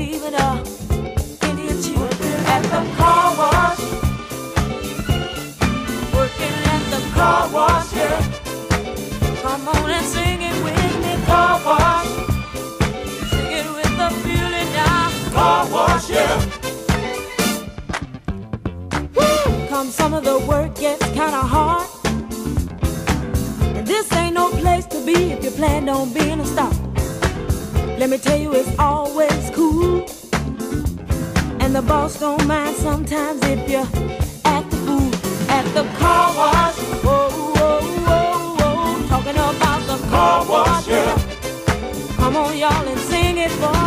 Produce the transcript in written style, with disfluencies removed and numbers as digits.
even a Indian chief at the car wash. Working at the car wash, yeah. Come on and sing it with me, car wash. Sing it with the feeling now, car wash, yeah. Woo! Come some of the work gets kinda hard, and this ain't no place to be if you plan on being a star. Let me tell you, it's always cool, and the boss don't mind sometimes if you act the fool at the car wash. Whoa, whoa, whoa, whoa, talking about the car wash, yeah. Come on, y'all, and sing it for